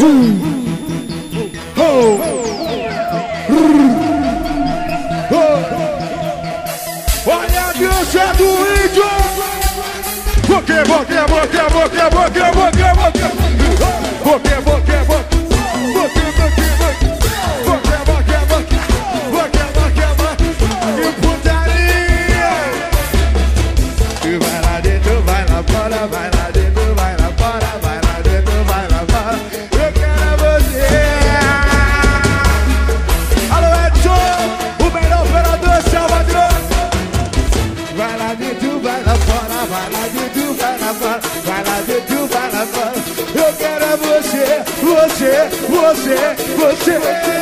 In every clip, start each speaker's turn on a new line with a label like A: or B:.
A: Olha a dança do índio. Boque, boque, boque, boque, boque, boque, boque. Boque, boque, boque. Boque, boque, boque. Boque, boque, boque. Boque, boque, boque. E putaria. E vai lá dentro, vai lá fora, vai lá dentro, vai lá fora, vai lá dentro, vai lá fora. Eu quero você. Alô, Edson, o melhor operador de Salvador. Vai lá dentro, vai lá fora, vai lá dentro, vai lá fora, vai lá dentro, vai lá fora. Eu quero você, você, você, você.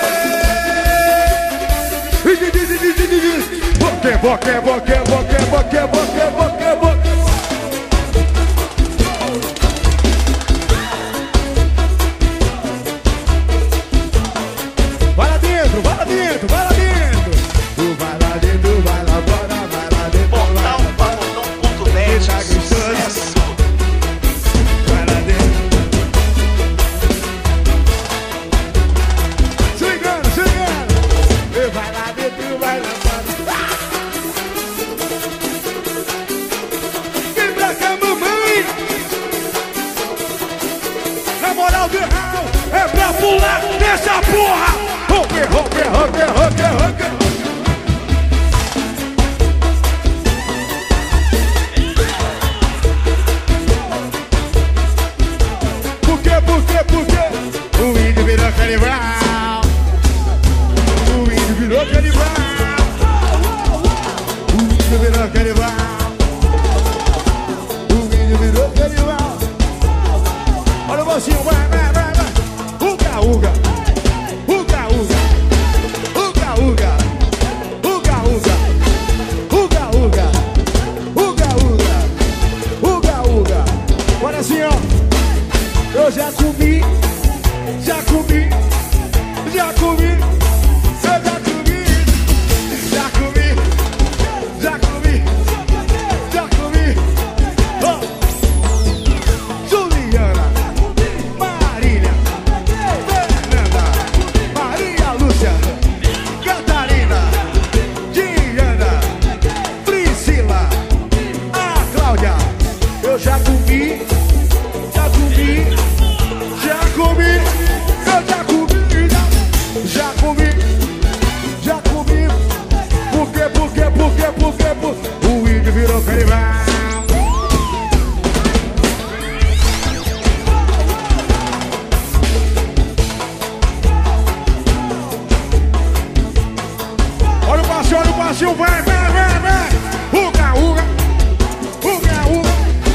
A: Boque, boque, boque, boque, boque, boque, boque, boque. Vai lá dentro, vai lá dentro, vai lá dentro. Vai lá dentro, vai lá fora, vai lá dentro.
B: Portal.com.br. Sucesso.
A: Vai lá dentro. Se ligando, se ligando. Vai lá dentro, vai lá fora. Vem pra cá, mamãe. Na moral do real, é pra pular dessa porra. Rompe, rompe, rompe, rompe, rompe. Por quê? O índio virou canibal. O índio virou canibal. O índio virou canibal. O índio virou canibal. Olha o mocinho, vai, vai, vai, vai. Uga, uga. Uga, uga. Uga, uga. Uga, uga. Uga, uga. Uga, uga. Uga, uga. Olha assim, ó. Eu já comi, já comi, já comi, eu já comi, já comi, já comi, já comi. Oh. Juliana, Marília, Fernanda, Maria Lúcia, Catarina, Diana, Priscila, a Cláudia. Eu já comi, já comi. Já comi, eu já comi, já comi, já comi. Por quê? O índio virou canibal. Olha o passinho, vai, vai, vai, vai. Uga, uga, uga, uga.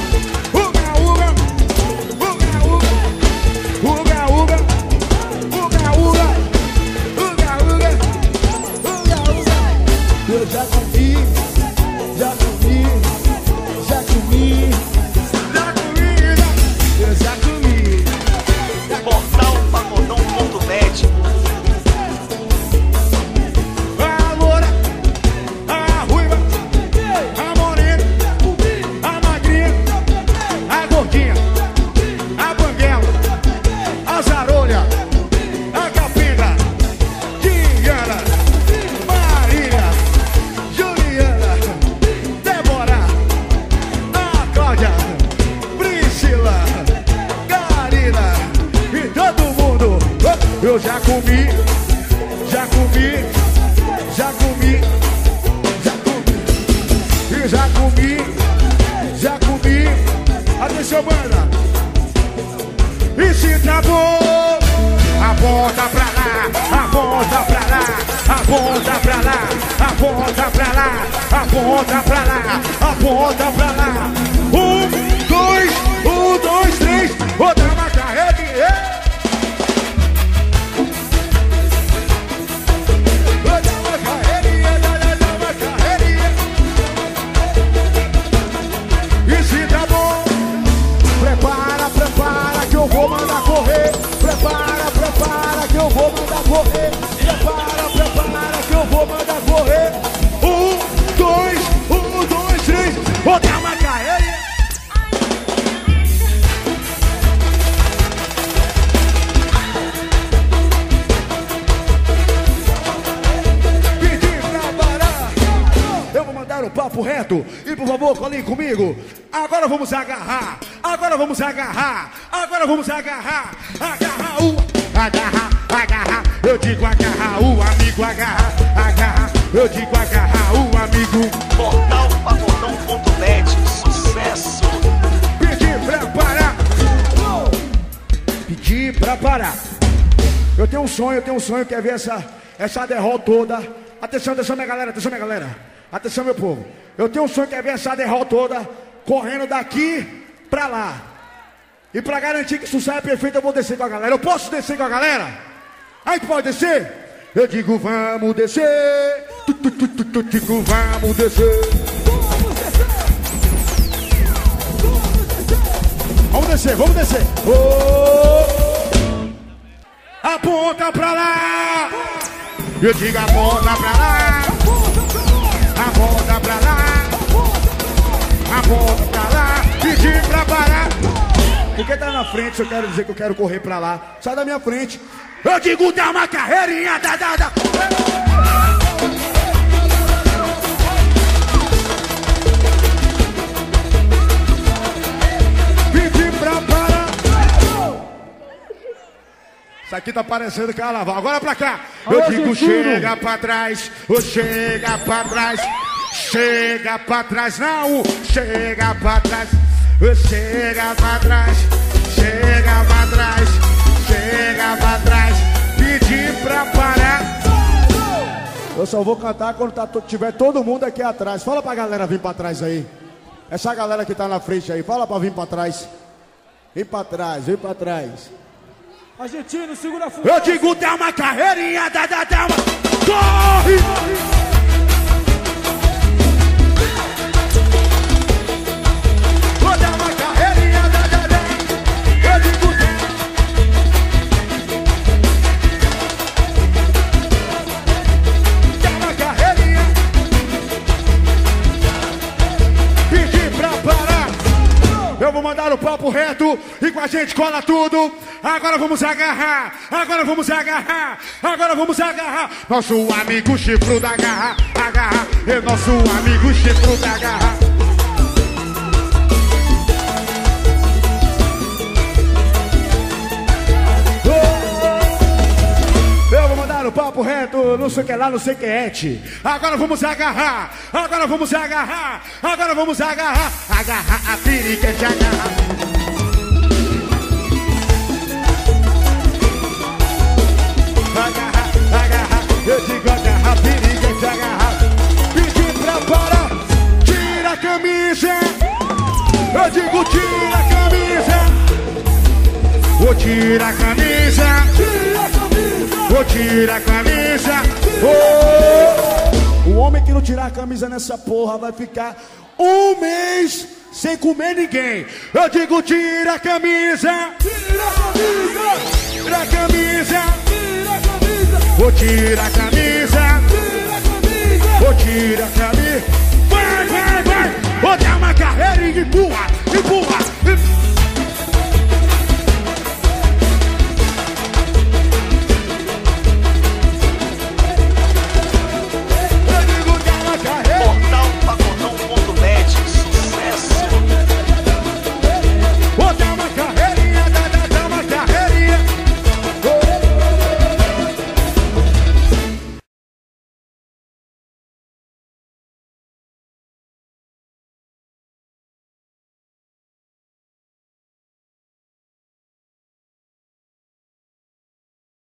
A: Uga, uga, uga, uga, uga, uga, uga, uga. Eu já comi, já comi, já comi, já comi, eu já comi.
B: Portal.com.br.
A: A loura, a ruiva, a morena, a magrinha, a gordinha, a banguela, a zarolha, a capinga, Diana, Marília, Juliana, Débora, a Cláudia, Priscila, Karina e todo mundo. Eu já comi, já comi, já comi, já comi, e já comi, já comi. Atenção, banda. E se tá bom, aponta pra lá, aponta pra lá, aponta pra lá, aponta pra lá, aponta pra lá, aponta pra lá. 1, 2, 3, vou dar uma carreira. Vou dar uma carreirinha, dá uma carreirinha. E se tá bom, prepara, prepara que eu vou mandar correr. Prepara, prepara que eu vou mandar correr. Prepara, prepara que eu vou mandar correr. 1, 2, 3, vou dar uma carreirinha. reto. E por favor, colinhe comigo. Agora vamos agarrar. Agora vamos agarrar. Agora vamos agarrar. Agarrar o... Agarrar, agarrar. Eu digo agarrar o amigo. Agarrar, agarrar. Eu digo agarrar o amigo.
B: Portalpagodão.net, sucesso.
A: Pedir pra parar. Pedir pra parar. Eu tenho um sonho, quer ver essa derrota toda. Atenção, minha galera, atenção, meu povo. Eu tenho um sonho, quer ver essa derrota toda correndo daqui pra lá. E pra garantir que isso saia perfeito, eu vou descer com a galera. Eu posso descer com a galera? A gente pode descer? Eu digo, vamos descer. Digo, vamos descer. Vamos descer. Oh! Aponta pra lá. Eu digo, aponta pra lá. Aponta pra lá. Aponta pra lá. Pedir pra parar. Porque tá na frente, se eu quero dizer que eu quero correr pra lá. Sai da minha frente. Eu digo, dá uma carreirinha. Dá. Pedir pra parar. Isso aqui tá parecendo carnaval. Agora pra cá. Eu digo, chega pra trás. Chega pra trás. Chega pra trás. Não, chega pra trás. Chega pra trás. Chega pra trás. Chega pra trás. Pedir pra parar. Eu só vou cantar quando tiver todo mundo aqui atrás. Fala pra galera vir pra trás aí. Essa galera que tá na frente aí. Fala pra vir pra trás. Vem pra trás, vem pra trás.
C: Argentino, segura a fuga.
A: Eu digo, dá uma carreirinha, dá uma... Corre! Vou dar uma carreirinha, dá. Eu digo, dá uma carreirinha. Pedir pra parar. Eu vou mandar o papo reto e com a gente cola tudo. Agora vamos agarrar, nosso amigo chifrudo agarrar, é nosso amigo chifrudo agarrar. Eu vou mandar o papo reto, não sei o que lá, não sei o que é. Agora vamos agarrar, agarrar a piriguete, agarrar. Agarrar, eu digo agarrar, piriguete, agarrar. Pedir pra parar, tira a camisa. Eu digo tira a camisa. Vou tirar a camisa. Vou tirar a camisa. Oh! O homem que não tirar a camisa nessa porra vai ficar um mês sem comer ninguém. Eu digo tira a camisa. Tira a camisa. Tira a camisa. Vou tirar a camisa. Vou tirar a camisa. Vai. Vou dar uma carreira e empurra.